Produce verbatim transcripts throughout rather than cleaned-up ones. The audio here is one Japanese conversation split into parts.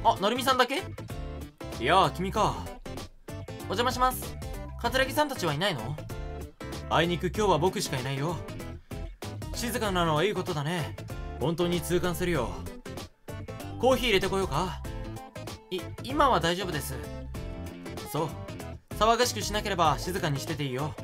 あ、なるみさんだけ？いやー、君か。お邪魔します。桂木さんたちはいないの？あいにく今日は僕しかいないよ。静かなのはいいことだね。本当に痛感するよ。コーヒー入れてこようか？い、今は大丈夫です。そう。騒がしくしなければ静かにしてていいよ。ん？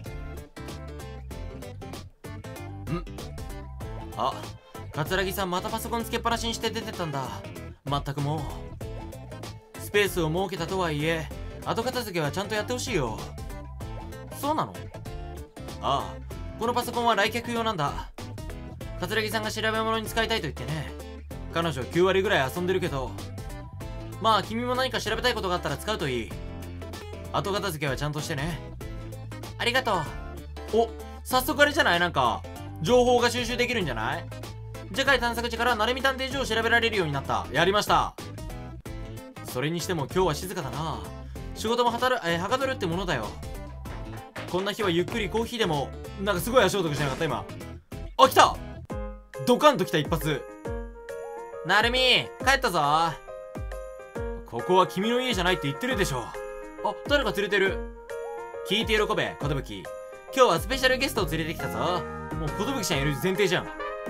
あ、桂木さんまたパソコンつけっぱなしにして出てったんだ。まったくもう。スペースを設けたとはいえ、後片付けはちゃんとやってほしいよ。そうなの？ああ、このパソコンは来客用なんだ。桂木さんが調べ物に使いたいと言ってね。彼女きゅう割ぐらい遊んでるけど、まあ君も何か調べたいことがあったら使うといい。後片付けはちゃんとしてね。ありがとう。お、早速あれじゃない？なんか情報が収集できるんじゃない？次回探索時から鳴海探偵所を調べられるようになった。やりました。それにしても今日は静かだな。仕事もはたる、えー、はかどるってものだよ。こんな日はゆっくりコーヒーでも。なんかすごい足音がしなかった今。あ、来た。ドカンと来た一発。なるみ、帰ったぞ。ここは君の家じゃないって言ってるでしょ。あ、誰か連れてる。聞いて喜べ、寿。今日はスペシャルゲストを連れてきたぞ。もう寿ちゃんいる前提じゃん。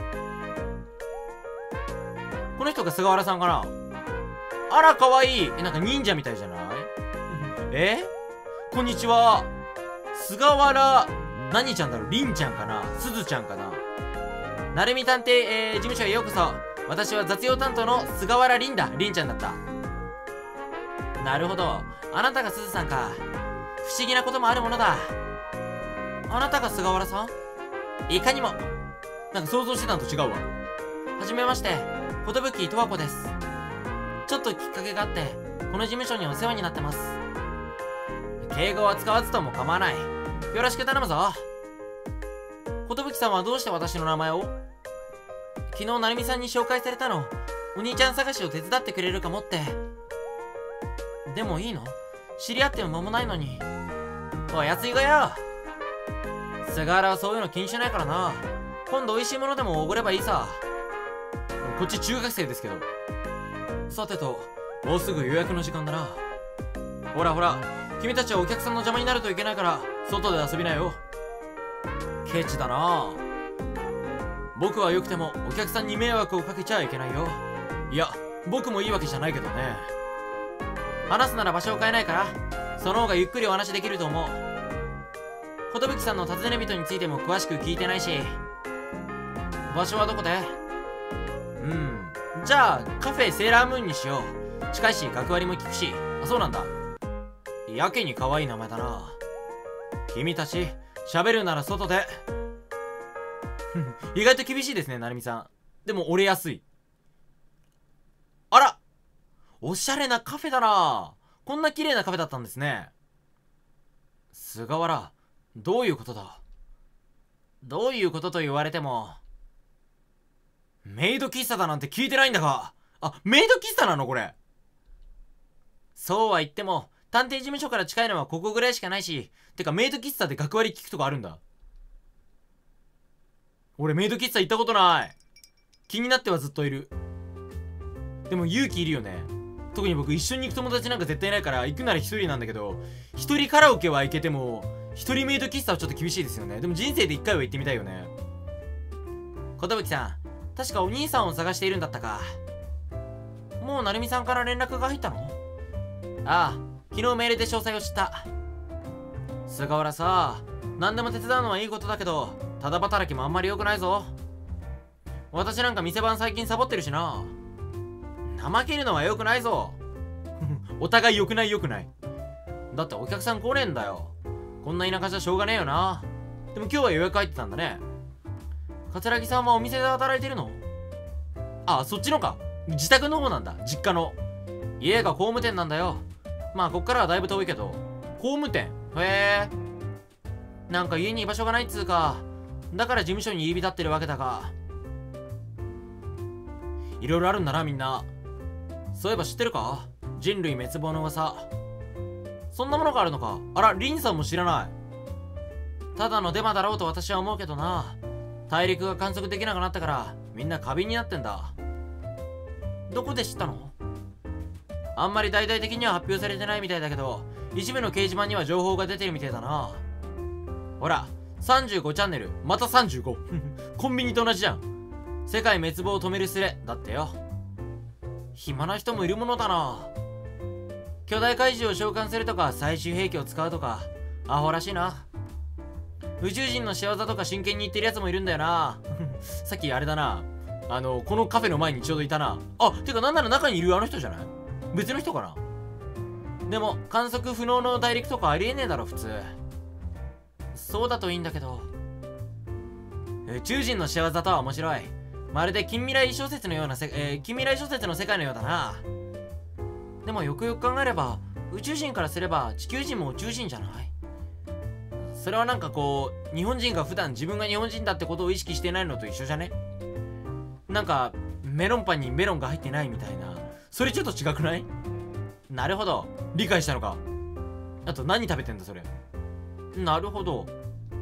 この人が菅原さんかな。あら、かわいい。え、なんか忍者みたいじゃない？え？こんにちは。菅原、何ちゃんだろう？りんちゃんかな？すずちゃんかな？なるみ探偵、えー、事務所へようこそ。私は雑用担当の菅原りんだ。りんちゃんだった。なるほど。あなたがすずさんか。不思議なこともあるものだ。あなたが菅原さん？いかにも。なんか想像してたのと違うわ。はじめまして、寿十和子です。ちょっときっかけがあって、この事務所にお世話になってます。敬語は使わずとも構わない。よろしく頼むぞ。寿さんはどうして私の名前を？昨日成美さんに紹介されたの。お兄ちゃん探しを手伝ってくれるかもって。でもいいの？知り合っても間もないのに。おやついがよ。菅原はそういうの気にしないからな。今度美味しいものでもおごればいいさ。こっち中学生ですけど。さてと、もうすぐ予約の時間だな。ほらほら、君たちはお客さんの邪魔になるといけないから外で遊びなよ。ケチだな。僕はよくてもお客さんに迷惑をかけちゃいけないよ。いや、僕もいいわけじゃないけどね。話すなら場所を変えないから、その方がゆっくりお話できると思う。寿さんの尋ね人についても詳しく聞いてないし。場所はどこで？うん、じゃあカフェセーラームーンにしよう。近いし学割も効くし。あ、そうなんだ。やけに可愛い名前だな。君たち喋るなら外で。意外と厳しいですね、成美さん。でも折れやすい。あら、おしゃれなカフェだな。こんな綺麗なカフェだったんですね。菅原、どういうことだ？どういうことと言われても。メイド喫茶だなんて聞いてないんだが。あ、メイド喫茶なのこれ。そうは言っても探偵事務所から近いのはここぐらいしかないし。てかメイド喫茶で学割聞くとこあるんだ。俺メイド喫茶行ったことない。気になってはずっといる。でも勇気いるよね。特に僕一緒に行く友達なんか絶対いないから行くなら一人なんだけど、一人カラオケは行けても一人メイド喫茶はちょっと厳しいですよね。でも人生で一回は行ってみたいよね。寿さん、確かお兄さんを探しているんだったか。もう成美さんから連絡が入ったの？ああ、昨日メールで詳細を知った。菅原さ、何でも手伝うのはいいことだけど、ただ働きもあんまり良くないぞ。私なんか店番最近サボってるしな。怠けるのは良くないぞ。お互い良くない良くない。だってお客さん来ねえんだよ。こんな田舎じゃしょうがねえよな。でも今日は予約入ってたんだね。桂木さんはお店で働いてるの？あ、そっちのか。自宅の方なんだ。実家の。家が工務店なんだよ。まあこっからはだいぶ遠いけど。工務店？へえ。なんか家に居場所がないっつうか。だから事務所に入り浸ってるわけだが。いろいろあるんだなみんな。そういえば知ってるか？人類滅亡の噂。そんなものがあるのか。あら、リンさんも知らない。ただのデマだろうと私は思うけどな。大陸が観測できなくなったからみんな過敏になってんだ。どこで知ったの？ あんまり大々的には発表されてないみたいだけど、一部の掲示板には情報が出てるみたいだな。ほら、さんじゅうごチャンネル、またさんじゅうご。コンビニと同じじゃん。世界滅亡を止めるスレ、だってよ。暇な人もいるものだな。巨大怪獣を召喚するとか、最終兵器を使うとか、アホらしいな。宇宙人の仕業とか真剣に言ってるやつもいるんだよな。さっきあれだな。あの、このカフェの前にちょうどいたな。あ、てかなんなら中にいるあの人じゃない？別の人かな。でも、観測不能の大陸とかありえねえだろ、普通。そうだといいんだけど。宇宙人の仕業とは面白い。まるで近未来小説のようなせ、えー、近未来小説の世界のようだな。でもよくよく考えれば、宇宙人からすれば地球人も宇宙人じゃない？それはなんかこう、日本人が普段自分が日本人だってことを意識してないのと一緒じゃね？なんか、メロンパンにメロンが入ってないみたいな。それちょっと違くない？なるほど。理解したのか。あと何食べてんだそれ。なるほど。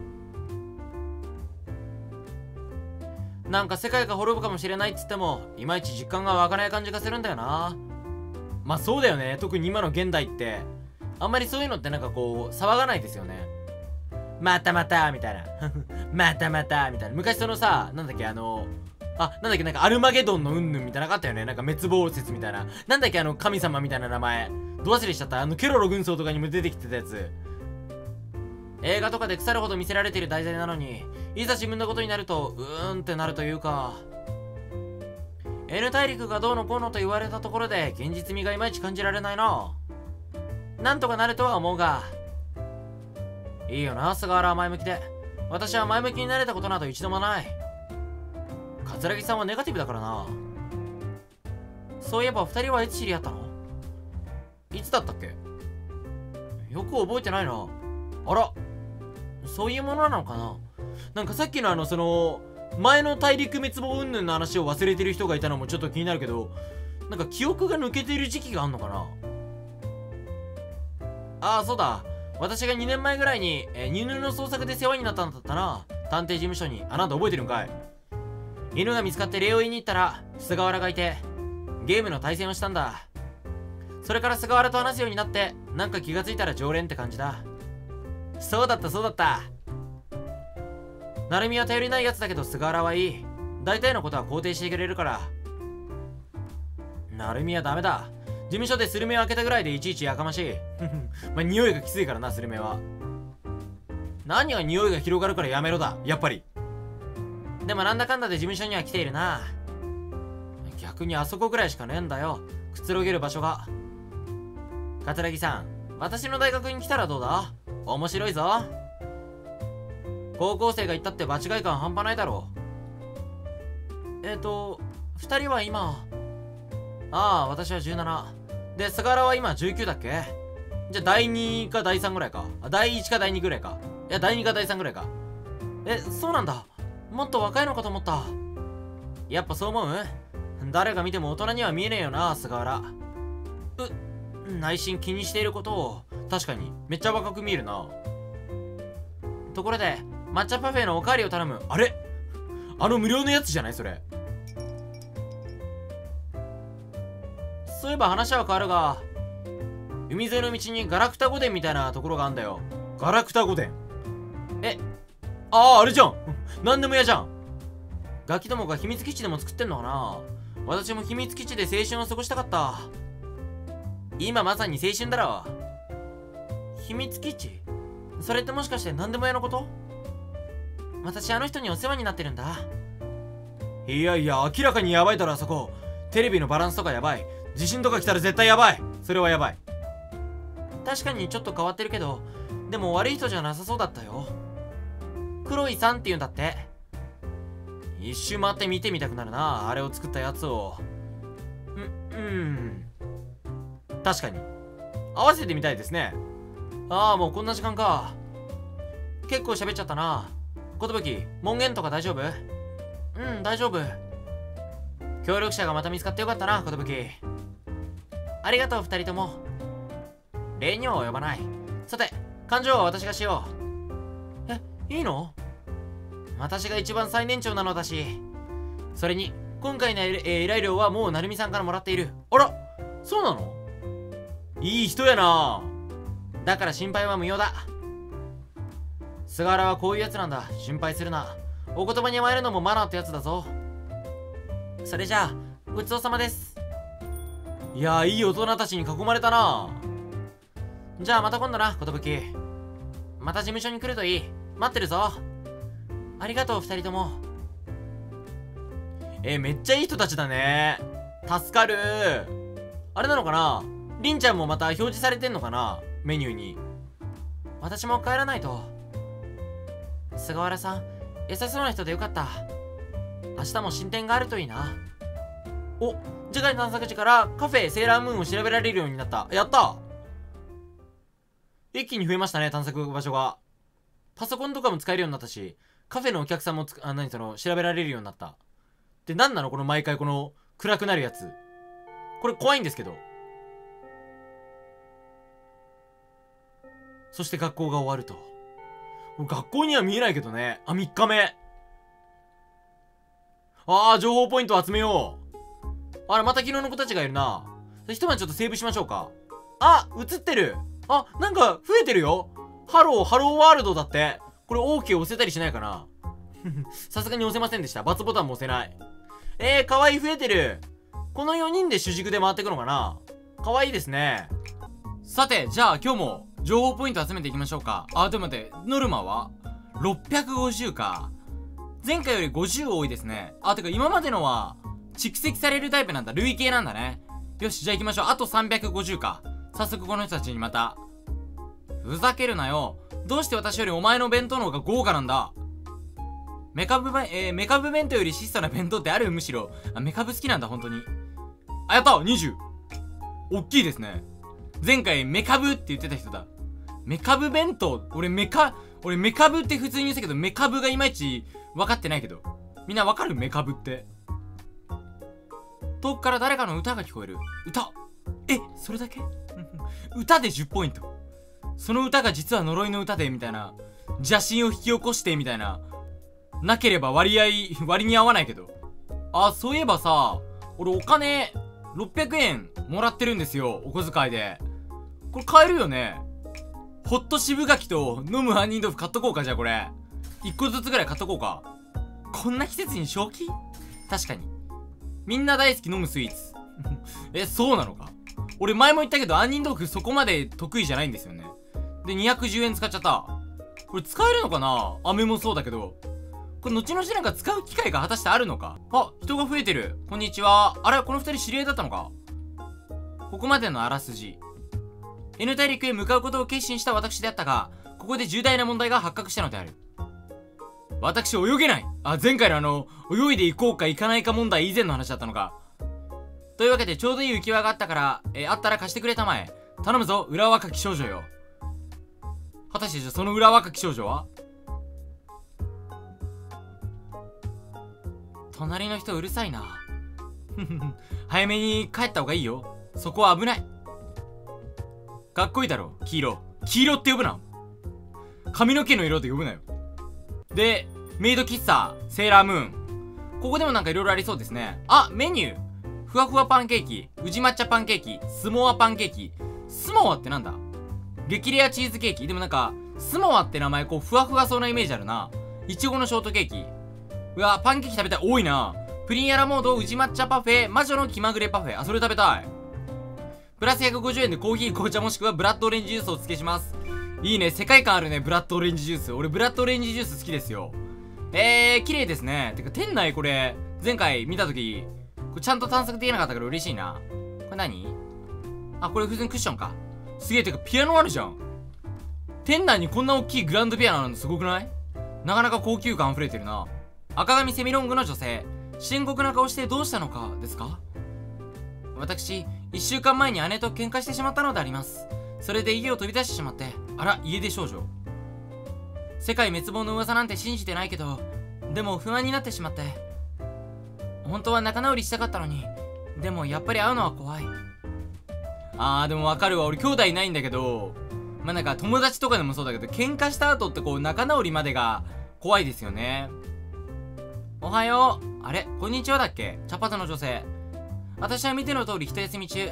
なんか世界が滅ぶかもしれないっつっても、いまいち実感が湧かない感じがするんだよな。まあそうだよね。特に今の現代って、あんまりそういうのってなんかこう、騒がないですよね。またまたみたいな。またまたみたいな。昔そのさ、なんだっけあの、あ、なんだっけなんかアルマゲドンのうんぬんみたいなのなかったよね。なんか滅亡説みたいな。なんだっけあの神様みたいな名前。ど忘れしちゃった。あのケロロ軍曹とかにも出てきてたやつ。映画とかで腐るほど見せられてる題材なのに、いざ自分のことになると、うーんってなるというか。N 大陸がどうのこうのと言われたところで、現実味がいまいち感じられないな。なんとかなるとは思うが。いいよな、菅原は前向きで。私は前向きになれたことなど一度もない。桂木さんはネガティブだからな。そういえば二人はいつ知り合ったの？いつだったっけ？よく覚えてないな。あら、そういうものなのかな。なんかさっきのあのその前の大陸滅亡云々の話を忘れてる人がいたのもちょっと気になるけど、なんか記憶が抜けてる時期があんのかな。ああ、そうだ。私がにねんまえぐらいに、えー、犬の捜索で世話になったんだったな。探偵事務所に。あなた覚えてるんかい？犬が見つかって礼を言いに行ったら菅原がいて、ゲームの対戦をしたんだ。それから菅原と話すようになって、なんか気がついたら常連って感じだ。そうだったそうだった。成海は頼りないやつだけど菅原はいい。大体のことは肯定してくれるから。成海はダメだ。事務所でスルメを開けたぐらいでいちいちやかましい。まあ匂いがきついからな、スルメは。何が匂いが広がるからやめろだ、やっぱり。でもなんだかんだで事務所には来ているな。逆にあそこぐらいしかねえんだよ、くつろげる場所が。桂木さん、私の大学に来たらどうだ？面白いぞ。高校生が言ったって場違い感半端ないだろう。えっと二人は今、ああ私はじゅうななで、菅原は今じゅうきゅうだっけ？じゃあだいにかだいさんぐらいか。だいいちかだいにぐらいか。いやだいにかだいさんぐらいか。え、そうなんだ。もっと若いのかと思った。やっぱそう思う？誰が見ても大人には見えねえよな、菅原。う、内心気にしていることを。確かにめっちゃ若く見えるな。ところで抹茶パフェのおかわりを頼む。あれ、あの無料のやつじゃない？それ。そういえば話は変わるが、海沿いの道にガラクタ御殿みたいなところがあんだよ。ガラクタ御殿。え、ああ、あれじゃん。なんでも嫌じゃん。ガキどもが秘密基地でも作ってんのかな。私も秘密基地で青春を過ごしたかった。今まさに青春だろ。秘密基地？それってもしかして何でも屋のこと？私あの人にお世話になってるんだ。いやいや、明らかにヤバいだろあそこ。テレビのバランスとかヤバい。地震とか来たら絶対ヤバい。それはヤバい。確かにちょっと変わってるけど、でも悪い人じゃなさそうだったよ。黒井さんって言うんだって。一周回って見てみたくなるな、あれを作ったやつを。う、うん確かに合わせてみたいですね。ああ、もうこんな時間か。結構喋っちゃったな。寿、門限とか大丈夫？うん、大丈夫。協力者がまた見つかってよかったな、寿。ありがとう、二人とも。礼には及ばない。さて、勘定は私がしよう。え、いいの？私が一番最年長なのだし。それに、今回の依頼料はもう成美さんからもらっている。あら、そうなの？ いい人やな。だから心配は無用だ。菅原はこういうやつなんだ。心配するな。お言葉に甘えるのもマナーってやつだぞ。それじゃあごちそうさまです。いやー、いい大人たちに囲まれたな。じゃあまた今度な、寿。また事務所に来るといい。待ってるぞ。ありがとう、二人とも。えー、めっちゃいい人たちだね。助かる。あれなのかな、りんちゃんもまた表示されてんのかな、メニューに。私も帰らないと。菅原さん、優しそうな人でよかった。明日も進展があるといいな。お、次回の探索時からカフェセーラームーンを調べられるようになった。やった。一気に増えましたね、探索場所が。パソコンとかも使えるようになったし、カフェのお客さんもつあ、何その、調べられるようになった。で、なんなのこの毎回この暗くなるやつ。これ怖いんですけど。そして学校が終わると。学校には見えないけどね。あ、みっかめ。ああ、情報ポイント集めよう。あら、また昨日の子たちがいるな。一晩ちょっとセーブしましょうか。あ、映ってる。あ、なんか増えてるよ。ハロー、ハローワールドだって。これ OK 押せたりしないかな。さすがに押せませんでした。×ボタンも押せない。えー、かわいい、増えてる。このよにんで主軸で回っていくのかな。かわいいですね。さて、じゃあ今日も情報ポイント集めていきましょうか。あ、でも待って、ノルマはろっぴゃくごじゅうか。前回よりごじゅう多いですね。あ、てか今までのは蓄積されるタイプなんだ。累計なんだね。よし、じゃあ行きましょう。あとさんびゃくごじゅうか。早速この人たちにまた。ふざけるなよ。どうして私よりお前の弁当の方が豪華なんだ。メカブ、えー、メカブ弁当より質素な弁当ってある？むしろ。あ、メカブ好きなんだ、本当に。あ、やった !にじゅう! おっきいですね。前回メカブって言ってた人だ。メカブ弁当、俺メカ、俺メカブって普通に言ってたけど、メカブがいまいち分かってないけど。みんな分かる？メカブって。遠くから誰かの歌が聞こえる。歌え、それだけ歌でじゅっポイント。その歌が実は呪いの歌で、みたいな。邪神を引き起こして、みたいな。なければ割合、割に合わないけど。あ、そういえばさ、俺お金、ろっぴゃくえんもらってるんですよ。お小遣いで。これ買えるよね。ホット渋柿と飲む杏仁豆腐買っとこうか、じゃあこれ。いっこずつぐらい買っとこうか。こんな季節に正気？確かに。みんな大好き飲むスイーツ。え、そうなのか？俺前も言ったけど杏仁豆腐そこまで得意じゃないんですよね。で、にひゃくじゅうえん使っちゃった。これ使えるのかな？飴もそうだけど。これ後々なんか使う機会が果たしてあるのか？あ、人が増えてる。こんにちは。あれ？この二人知り合いだったのか？ここまでのあらすじ。N 大陸へ向かうことを決心した私であったが、ここで重大な問題が発覚したのである。私泳げない。あ、前回のあの、泳いで行こうか行かないか問題以前の話だったのか。というわけでちょうどいい浮き輪があったから、えー、あったら貸してくれたまえ。頼むぞ、裏若き少女よ。果たしてじゃあその裏若き少女は？隣の人うるさいな。早めに帰った方がいいよ。そこは危ない。かっこいいだろ、黄色。黄色って呼ぶな。髪の毛の色で呼ぶなよ。で、メイド喫茶、セーラームーン。ここでもなんかいろいろありそうですね。あ、メニュー。ふわふわパンケーキ、宇治抹茶パンケーキ、スモアパンケーキ。スモアってなんだ？激レアチーズケーキ。でもなんか、スモアって名前こうふわふわそうなイメージあるな。いちごのショートケーキ。うわ、パンケーキ食べたい。多いな。プリンアラモード、宇治抹茶パフェ、魔女の気まぐれパフェ。あ、それ食べたい。プラスひゃくごじゅうえんでコーヒー、紅茶もしくはブラッドオレンジジュースをお付けします。いいね。世界観あるね。ブラッドオレンジジュース。俺、ブラッドオレンジジュース好きですよ。えー、綺麗ですね。てか、店内これ、前回見たとき、これちゃんと探索できなかったから嬉しいな。これ何？あ、これ普通にクッションか。すげえ。てか、ピアノあるじゃん。店内にこんな大きいグランドピアノあるのすごくない？なかなか高級感溢れてるな。赤髪セミロングの女性。深刻な顔してどうしたのかですか？私、一週間前に姉と喧嘩してしまったのであります。それで家を飛び出してしまって。あら、家出少女。世界滅亡の噂なんて信じてないけど、でも不安になってしまって。本当は仲直りしたかったのに、でもやっぱり会うのは怖い。あー、でもわかるわ。俺兄弟いないんだけど、まあなんか友達とかでもそうだけど、喧嘩した後ってこう仲直りまでが怖いですよね。おはよう。あれこんにちはだっけ？茶髪の女性。私は見ての通り一休み中。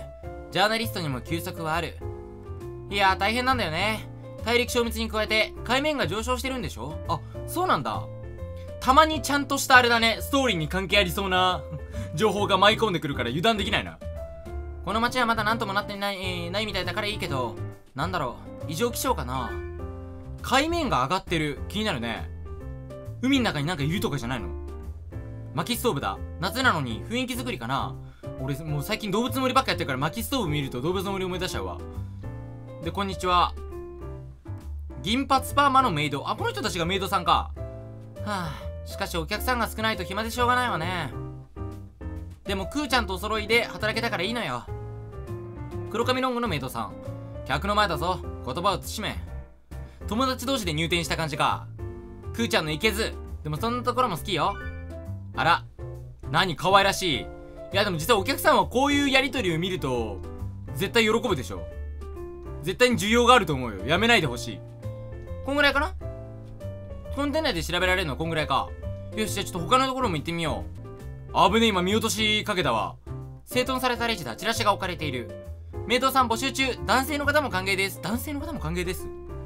ジャーナリストにも休息はある。いやー大変なんだよね。大陸消滅に加えて海面が上昇してるんでしょ。あ、そうなんだ。たまにちゃんとしたあれだね、ストーリーに関係ありそうな情報が舞い込んでくるから油断できないな。この街はまだ何ともなってない、えー、ないみたいだからいいけど、なんだろう、異常気象かな。海面が上がってる。気になるね。海の中になんかいるとかじゃないの？薪ストーブだ。夏なのに雰囲気作りかな。俺もう最近動物の森ばっかやってるから薪ストーブ見ると動物の森思い出しちゃうわ。で、こんにちは。銀髪パーマのメイド。あ、この人たちがメイドさんか。はあ、しかしお客さんが少ないと暇でしょうがないわね。でもクーちゃんとお揃いで働けたからいいのよ。黒髪ロングのメイドさん。客の前だぞ。言葉を慎め。友達同士で入店した感じか。クーちゃんのいけず。でもそんなところも好きよ。あら、何可愛らしい。いやでも実はお客さんはこういうやりとりを見ると絶対喜ぶでしょ。絶対に需要があると思うよ。やめないでほしい。こんぐらいかな。コンテナで調べられるのはこんぐらいか。よし、じゃあちょっと他のところも行ってみよう。あぶねえ、今見落としかけたわ。整頓されたレジだ。チラシが置かれている。メイドさん募集中。男性の方も歓迎です。男性の方も歓迎です。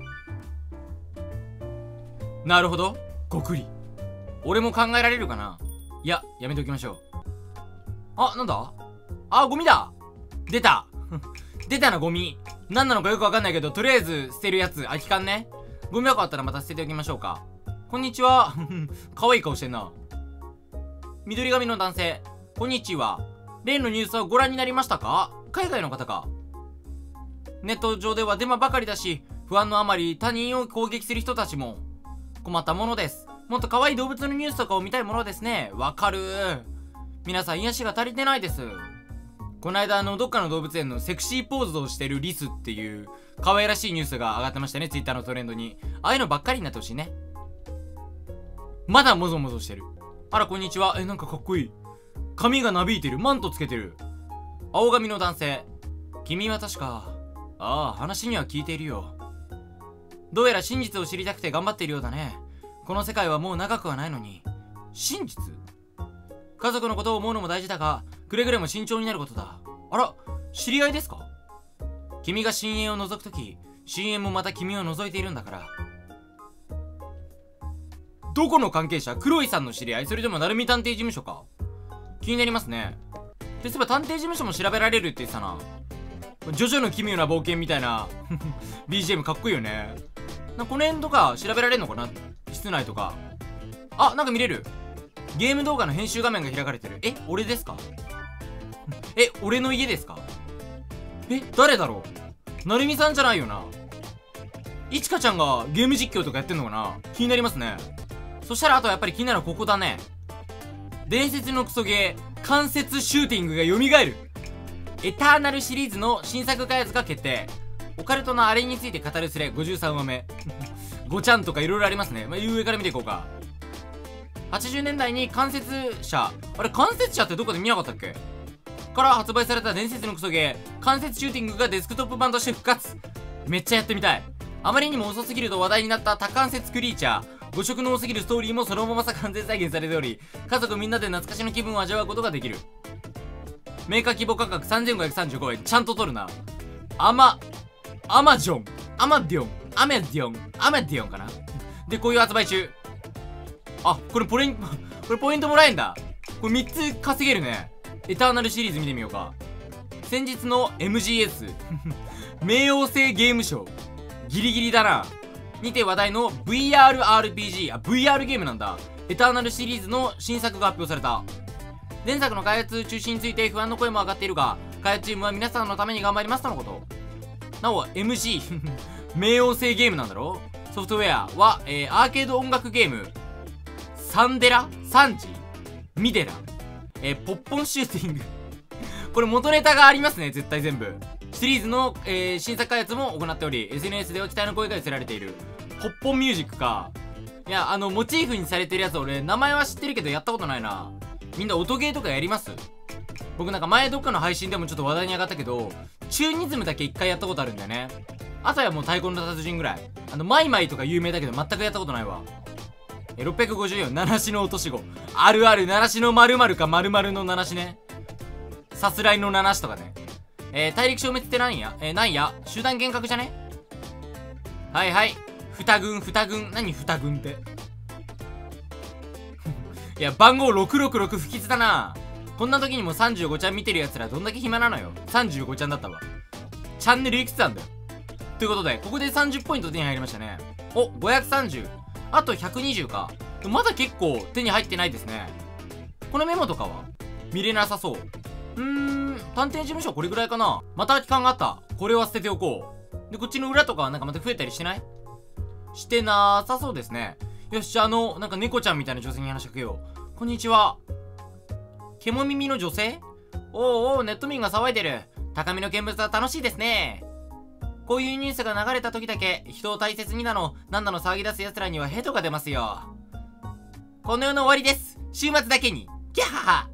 なるほど。ごくり。俺も考えられるかな。いや、やめておきましょう。あ、なんだ。あ、ゴミだ。出た。出たな、ゴミ。何なのかよくわかんないけど、とりあえず捨てるやつ。空き缶ね。ゴミ箱あったらまた捨てておきましょうか。こんにちは。可愛い顔してんな。緑髪の男性。こんにちは。例のニュースはご覧になりましたか？海外の方か。ネット上ではデマばかりだし、不安のあまり他人を攻撃する人たちも。困ったものです。もっと可愛い動物のニュースとかを見たいものですね。わかる。皆さん癒しが足りてないです。この間あのどっかの動物園のセクシーポーズをしてるリスっていう可愛らしいニュースが上がってましたね。ツイッターのトレンドに。ああいうのばっかりになってほしいね。まだもぞもぞしてる。あらこんにちは。え、なんかかっこいい。髪がなびいてる。マントつけてる。青髪の男性。君は確か。ああ、話には聞いているよ。どうやら真実を知りたくて頑張っているようだね。この世界はもう長くはないのに。真実？家族のことを思うのも大事だが、くれぐれも慎重になることだ。あら、知り合いですか？君が深淵を覗くとき、深淵もまた君を覗いているんだから。どこの関係者？黒井さんの知り合い？それとも鳴海探偵事務所か？気になりますね。で、そういえば探偵事務所も調べられるって言ってたな。ジョジョの奇妙な冒険みたいなビージーエム かっこいいよね。な、この辺とか調べられるのかな？室内とか。あ、なんか見れる。ゲーム動画の編集画面が開かれてる。え、俺ですか？え、俺の家ですか？え、誰だろう？なるみさんじゃないよな。いちかちゃんがゲーム実況とかやってんのかな？気になりますね。そしたらあとはやっぱり気になるのはここだね。伝説のクソゲー、関節シューティングが蘇る。エターナルシリーズの新作開発が決定。オカルトのあれについて語るスレごじゅうさんわめ。ごちゃんとかいろいろありますね。まあ、上から見ていこうか。はちじゅうねんだいに関節者、あれ関節者ってどこで見なかったっけ？から発売された伝説のクソゲー、関節シューティングがデスクトップ版として復活。めっちゃやってみたい。あまりにも遅すぎると話題になった多関節クリーチャー。誤色の多すぎるストーリーもそのままさ完全再現されており、家族みんなで懐かしの気分を味わうことができる。メーカー希望価格さんぜんごひゃくさんじゅうごえん。ちゃんと取るな。アマ、アマジョン、アマディオン、アメディオン、アメディオンかな。で、こういう発売中。あ、これポイント、これポイントもらえんだ。これみっつ稼げるね。エターナルシリーズ見てみようか。先日の エムジーエス 冥王星ゲームショー。ギリギリだな。にて話題の ブイアールアールピージー、あ、ブイアール ゲームなんだ。エターナルシリーズの新作が発表された。前作の開発中止について不安の声も上がっているが、開発チームは皆さんのために頑張りますとのこと。なお、エムジー 冥王星ゲームなんだろ？ソフトウェアは、えー、アーケード音楽ゲーム、サンデラ？サンジ？ミデラ？えー、ポッポンシューティングこれ元ネタがありますね、絶対全部。シリーズの、えー、新作開発も行っており、エスエヌエス では期待の声が寄せられている。ポッポンミュージックか。いや、あの、モチーフにされてるやつ俺、名前は知ってるけどやったことないな。みんな音ゲーとかやります？僕なんか前どっかの配信でもちょっと話題に上がったけど、チューニズムだけ一回やったことあるんだよね。あとはもう太鼓の達人ぐらい。あの、マイマイとか有名だけど全くやったことないわ。え、ろっぴゃくごじゅうよん、七しの落とし子。あるある、七しの〇〇か〇〇の七しね。さすらいの七しとかね。 えー、大陸消滅って何やえー、なんや集団幻覚じゃね。はいはい。二軍、二軍。何二軍って。いや、番号ろくろくろく不吉だな。こんな時にもさんじゅうごちゃん見てる奴らどんだけ暇なのよ。さんじゅうごちゃんだったわ。チャンネルいくつなんだよ。ということで、ここでさんじゅうポイント手に入りましたね。お、ごひゃくさんじゅう。あとひゃくにじゅうか。まだ結構手に入ってないですね。このメモとかは見れなさそう。うーん、探偵事務所これぐらいかな。また空き缶があった。これは捨てておこう。で、こっちの裏とかはなんかまた増えたりしてない？してなさそうですね。よし、じゃあ、あの、なんか猫ちゃんみたいな女性に話しかけよう。こんにちは。獣耳の女性？おうおう、ネット民が騒いでる。高みの見物は楽しいですね。こういうニュースが流れた時だけ、人を大切になの、なんなの騒ぎ出す奴らにはヘドが出ますよ。この世の終わりです。週末だけに。ギャハハ。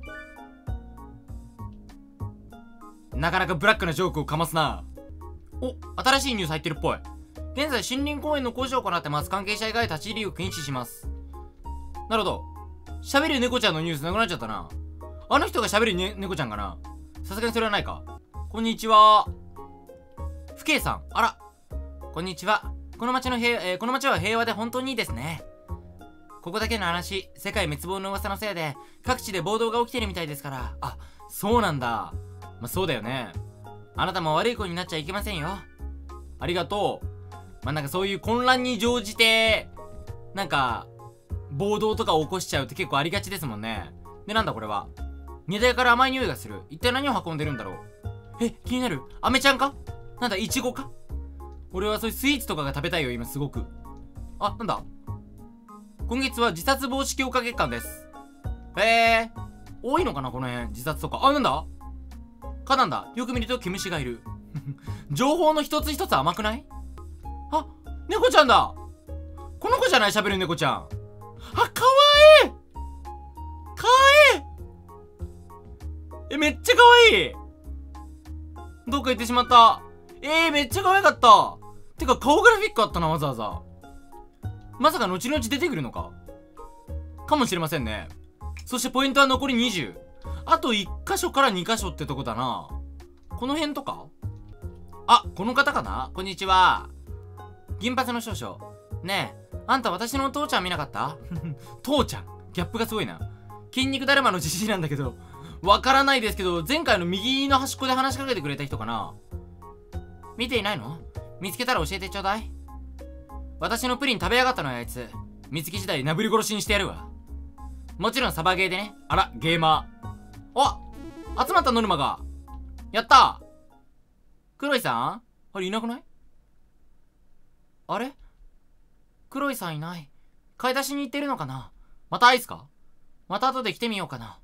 なかなかブラックなジョークをかますな。お、新しいニュース入ってるっぽい。現在森林公園の工事を行ってます。関係者以外立ち入りを禁止します。なるほど。喋る猫ちゃんのニュースなくなっちゃったな。あの人が喋る、ね、猫ちゃんかな。さすがにそれはないか。こんにちは。ふけいさん。あら。こんにちは。この町の平、えー、この町は平和で本当にいいですね。ここだけの話、世界滅亡の噂のせいで各地で暴動が起きてるみたいですから。あ、そうなんだ。まあ、そうだよね。あなたも悪い子になっちゃいけませんよ。ありがとう。まあ、なんかそういう混乱に乗じて、なんか、暴動とかを起こしちゃうって結構ありがちですもんね。で、なんだこれは。荷台から甘い匂いがする。一体何を運んでるんだろう。え、気になる。アメちゃんか？なんだ、イチゴか？俺はそういうスイーツとかが食べたいよ、今すごく。あ、なんだ？今月は自殺防止強化月間です。へえ。多いのかなこの辺、自殺とか。あ、なんだ？花壇だ。よく見ると毛虫がいる。情報の一つ一つ甘くない？あ、猫ちゃんだ。この子じゃない？喋る猫ちゃん。あ、かわいい。かわいい。え、めっちゃかわいい。どっか行ってしまった。えー、めっちゃ可愛かった。てか、顔グラフィックあったな、わざわざ。まさか後々出てくるのか？かもしれませんね。そしてポイントは残りにじゅう。あといっ箇所からに箇所ってとこだな。この辺とか？あ、この方かな？こんにちは。銀髪の少々。ねえ、あんた私の父ちゃん見なかった？父ちゃん。ギャップがすごいな。筋肉だるまのじじいなんだけど、わからないですけど、前回の右の端っこで話しかけてくれた人かな？見ていないの？見つけたら教えてちょうだい。私のプリン食べやがったのよ、あいつ。見つけ次第なぶり殺しにしてやるわ。もちろんサバゲーでね。あら、ゲーマー。お！集まったノルマが。やったー。黒井さん？あれ、いなくない？あれ？黒井さんいない。買い出しに行ってるのかな？またアイスか？また後で来てみようかな。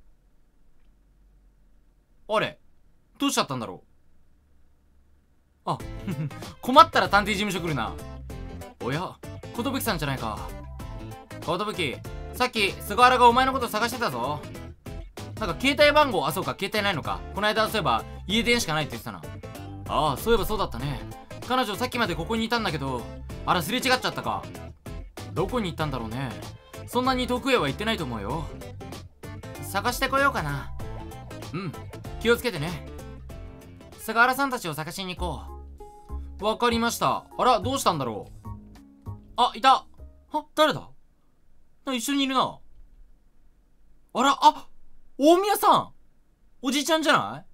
あれ？どうしちゃったんだろう？あ、困ったら探偵事務所来るな。おや、寿さんじゃないか。寿、さっき菅原がお前のこと探してたぞ。なんか携帯番号、あ、そうか、携帯ないのか。この間そういえば家電しかないって言ってたな。ああ、そういえばそうだったね。彼女さっきまでここにいたんだけど、あら、すれ違っちゃったか。どこに行ったんだろうね。そんなに遠くへは行ってないと思うよ。探してこようかな。うん、気をつけてね。菅原さんたちを探しに行こう。わかりました。あら、どうしたんだろう。あ、いた。あ、誰だ？一緒にいるな。あら、あ、大宮さん。おじちゃんじゃない？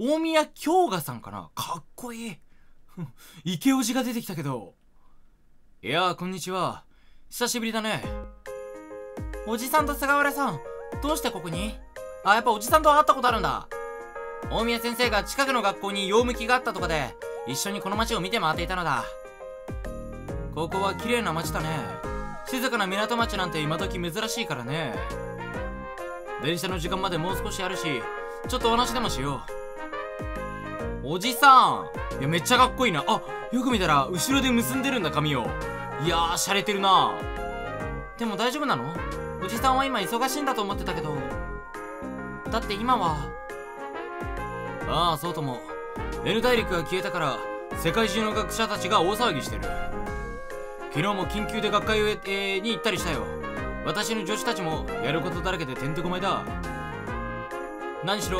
大宮京賀さんかな。かっこいい。池おじが出てきたけど。いやー、こんにちは。久しぶりだね。おじさんと菅原さん、どうしてここに？あ、やっぱおじさんと会ったことあるんだ。大宮先生が近くの学校に用向きがあったとかで、一緒にこの街を見て回っていたのだ。ここは綺麗な街だね。静かな港町なんて今時珍しいからね。電車の時間までもう少しあるし、ちょっとお話でもしよう。おじさん、いやめっちゃかっこいいな。あ、よく見たら後ろで結んでるんだ髪を。いやー、洒落てるな。でも大丈夫なの？おじさんは今忙しいんだと思ってたけど。だって今は。ああ、そうとも。N 大陸が消えたから世界中の学者たちが大騒ぎしてる。昨日も緊急で学会へ、えー、に行ったりしたよ。私の助手たちもやることだらけでてんてこまいだ。何しろ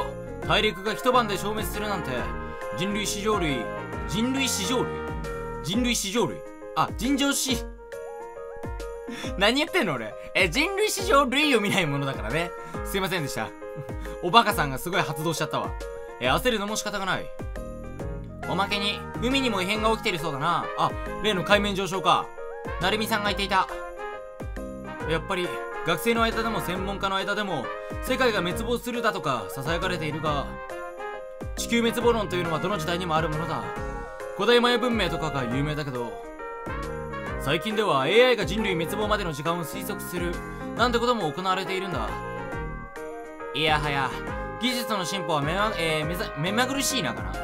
大陸が一晩で消滅するなんて人類史上類人類史上類人類史上類あ人上史何言ってんの俺。え人類史上類を見ないものだからね。すいませんでしたおバカさんがすごい発動しちゃったわ。え焦るのも仕方がない。おまけに海にも異変が起きているそうだな。あ例の海面上昇か。成美さんが言っていた。やっぱり学生の間でも専門家の間でも世界が滅亡するだとかささやかれているが、地球滅亡論というのはどの時代にもあるものだ。古代マヤ文明とかが有名だけど、最近では エーアイ が人類滅亡までの時間を推測するなんてことも行われているんだ。いやはや技術の進歩は目ま、えー、目ざ目まぐるしいなかな。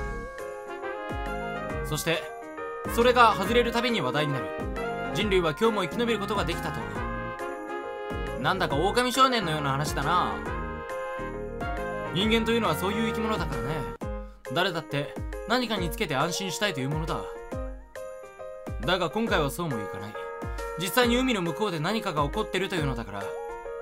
そしてそれが外れるたびに話題になる。人類は今日も生き延びることができたと。なんだか狼少年のような話だな。人間というのはそういう生き物だからね。誰だって何かにつけて安心したいというものだ。だが今回はそうもいかない。実際に海の向こうで何かが起こってるというのだから。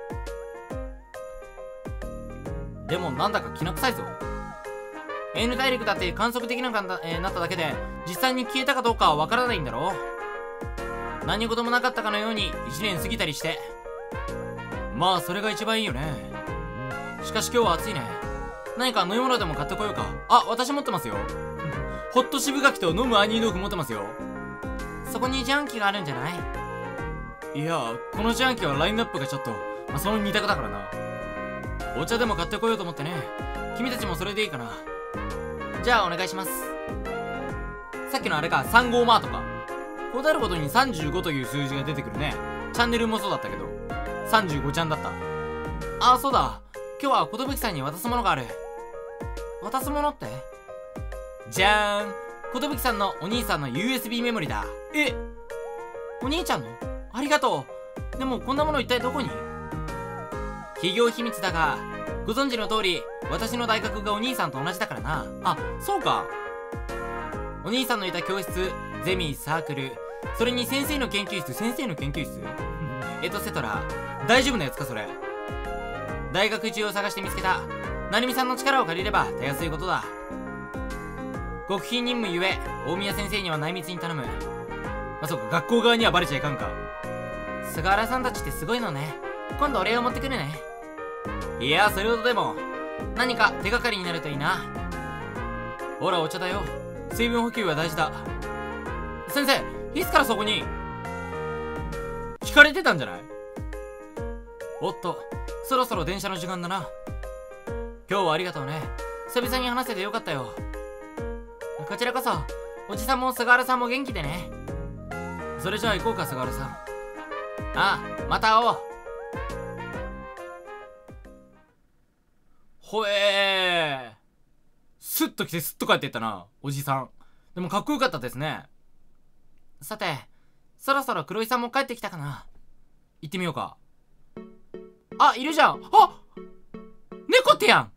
でもなんだかきな臭いぞ。N 大陸だって観測できなかった、えー、なっただけで実際に消えたかどうかはわからないんだろう。何事もなかったかのようにいちねん過ぎたりして。まあそれが一番いいよね。しかし今日は暑いね。何か飲み物でも買ってこようか。あ私持ってますよホット渋柿と飲むアニー豆腐持ってますよ。そこに自販機があるんじゃない？いやこの自販機はラインナップがちょっと、まあ、その二択だからな。お茶でも買ってこようと思ってね。君たちもそれでいいかな。じゃあお願いします。さっきのあれかさん号マートか。こうなるごとにさんじゅうごという数字が出てくるね。チャンネルもそうだったけどさんじゅうごちゃんだった。ああそうだ、今日は寿さんに渡すものがある。渡すものって？じゃーん、寿さんのお兄さんの ユーエスビー メモリだ。えお兄ちゃんの？ありがとう。でもこんなもの一体どこに？企業秘密だがご存知の通り私の大学がお兄さんと同じだからな。あそうか。お兄さんのいた教室、ゼミ、サークル、それに先生の研究室先生の研究室エトセトラ。大丈夫なやつかそれ。大学中を探して見つけた。成美さんの力を借りればたやすいことだ。極秘任務ゆえ大宮先生には内密に頼む。まあそうか、学校側にはバレちゃいかんか。菅原さんたちってすごいのね。今度お礼を持ってくるね。いやそれほどでも何か手がかりになるといいな。ほらお茶だよ。水分補給は大事だ。先生いつからそこに？聞かれてたんじゃない？おっとそろそろ電車の時間だな。今日はありがとうね。久々に話せてよかったよ。こちらこそおじさんも菅原さんも元気でね。それじゃあ行こうか菅原さん。ああまた会おう。ほえースッと来てスッと帰っていったなおじさん。でもかっこよかったですね。さてそろそろ黒井さんも帰ってきたかな。行ってみようか。あいるじゃん。あ猫ってやん。